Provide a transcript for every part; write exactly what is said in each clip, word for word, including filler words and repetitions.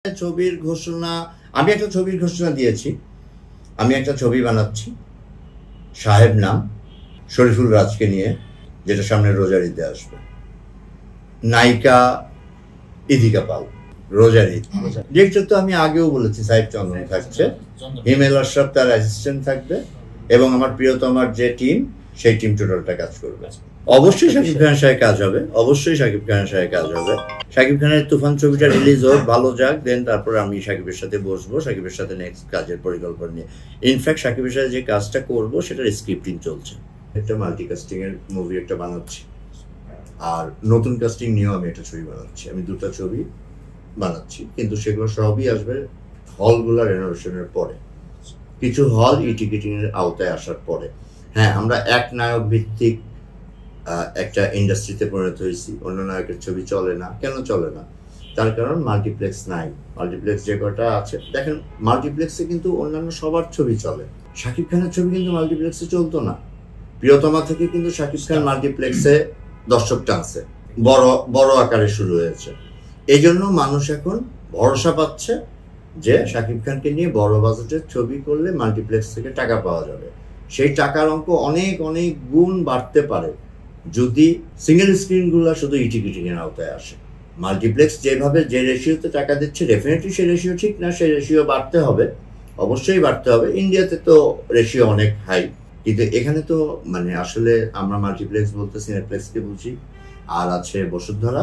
ছবির ঘোষণা আমি একটা ছবির ঘোষণা দিয়েছি। আমি একটা ছবি বানাচ্ছি, সাহেব নাম, শরীফুল রাজকে নিয়ে, যেটা সামনে রোজার ঈদে আসবে। নায়িকা ইদিকা পাল, রোজার ঈদ। ডিরেক্টর তো আমি আগেও বলেছি, সাহেব চন্দন থাকছে, হিমেল আশরাফ তার অ্যাসিস্ট্যান্ট থাকবে, এবং আমার প্রিয়তমার যে টিম, সেই টিম টোটালটা কাজ করবে। অবশ্যই শাকিব খানের সাথে কাজ হবে, অবশ্যই শাকিব খানের সাথে কাজ হবে। শাকিব খানের তুফান ছবিটা রিলিজ হোক, ভালো যাক, দেন তারপর আমি শাকিবের সাথে বসবো, শাকিবের সাথে নেক্সট কাজের পরিকল্পনা নিয়ে। ইনফ্যাক্ট শাকিবের সাথে যে কাজটা করবো সেটার স্ক্রিপ্টিং চলছে। একটা মাল্টি কাস্টিং এর মুভি একটা বানাচ্ছি, আর নতুন কাস্টিং নিয়েও আমি একটা ছবি বানাচ্ছি। আমি দুটো ছবি বানাচ্ছি, কিন্তু সেগুলো সবই আসবে হলগুলো রেনোভেশনের পরে, কিছু হল ই টিকিটিং এর আওতায় আসার পরে। হ্যাঁ, আমরা এক নায়ক ভিত্তিক একটা ইন্ডাস্ট্রিতে পরিণত হয়েছি। অন্য নায়কের ছবি চলে না। কেন চলে না? তার কারণ মাল্টিপ্লেক্স নাই। মাল্টিপ্লেক্স যে কটা আছে, দেখেন মাল্টিপ্লেক্সে কিন্তু অন্যান্য সবার ছবি চলে, শাকিব খানের ছবি কিন্তু মাল্টিপ্লেক্সে চলতো না। প্রিয়তমা থেকে কিন্তু শাকিব খান মাল্টিপ্লেক্সে দর্শক টানছে, বড় বড় আকারে শুরু হয়েছে। এই জন্য মানুষ এখন ভরসা পাচ্ছে যে শাকিব খানকে নিয়ে বড় বাজেটের ছবি করলে মাল্টিপ্লেক্স থেকে টাকা পাওয়া যাবে। সেই টাকার অঙ্ক অনেক অনেক গুণ বাড়তে পারে যদি সিঙ্গেল স্ক্রিনগুলো শুধু ই টিকিটিং এর আওতায় আসে। মাল্টিপ্লেক্স যেভাবে যে রেশিওতে টাকা দিচ্ছে, ডেফিনেটলি সেই রেশিও ঠিক না, সেই রেশিও বাড়তে হবে, অবশ্যই বাড়তে হবে। ইন্ডিয়াতে তো রেশিও অনেক হাই, কিন্তু এখানে তো মানে আসলে আমরা মাল্টিপ্লেক্স বলতে সিনেপ্লেক্সকে বুঝি, আর আছে বসুন্ধরা,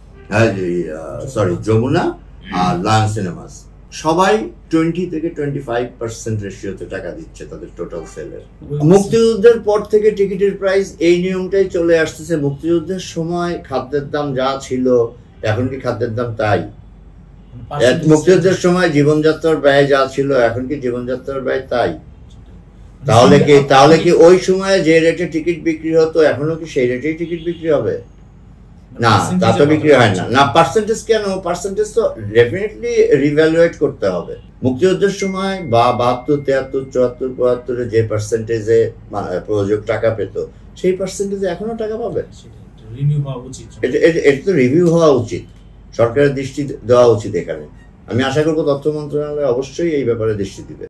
সরি যমুনা আর লায়ন সিনেমাস, সবাই টোয়েন্টি থেকে টোয়েন্টি ফাইভ পার্সেন্ট রেশিওতে টাকা দিচ্ছে তাদের টোটাল সেলের। মুক্তিযুদ্ধের পর থেকে টিকিটের প্রাইস এই নিয়মটাই চলে আসতেছে। মুক্তিযুদ্ধের সময় খাদ্যের দাম যা ছিল, এখন কি খাদ্যের দাম তাই? মুক্তিযুদ্ধের সময় জীবনযাত্রার ব্যয় যা ছিল, এখন কি জীবনযাত্রার ব্যয় তাই? তাহলে কি তাহলে কি ওই সময়ে যে রেটে টিকিট বিক্রি হতো, এখনো কি সেই রেটেই টিকিট বিক্রি হবে? না, তা তো বিক্রি হয় না। না, পার্সেন্টেজ কেন? পার্সেন্টেজ তো ডেফিনেটলি রিভ্যালুয়েট করতে হবে। মুক্তিযুদ্ধের সময় বা বাহাত্তর, তেহাত্তর, চুয়াত্তর, পঁয়াত্তরে যে পার্সেন্টেজে প্রযোজক টাকা পেত, সেই পার্সেন্টেজে এখনো টাকা পাবে। এটা তো রিভিউ হওয়া উচিত, সরকারের দৃষ্টি দেওয়া উচিত এখানে। আমি আশা করবো তথ্য মন্ত্রণালয় অবশ্যই এই ব্যাপারে দৃষ্টি দিবে।